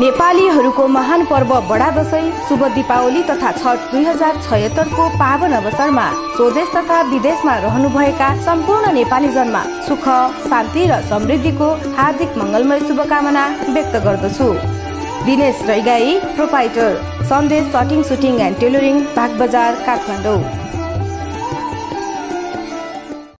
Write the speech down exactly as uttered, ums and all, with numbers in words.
नेपालीहरूको महान पर्व बडा दशैं, शुभ दीपावली तथा छठ दुई हजार छयत्तर को पावन अवसरमा स्वदेश तथा विदेशमा रहनुभएका सम्पूर्ण नेपाली जनमा सुख, शान्ति र समृद्धिको हार्दिक मंगलमय शुभकामना व्यक्त गर्दछु। Dinesh Raigai, proprietor, Sandesh cutting suiting and tailoring, Bagbazar, Kathmandu.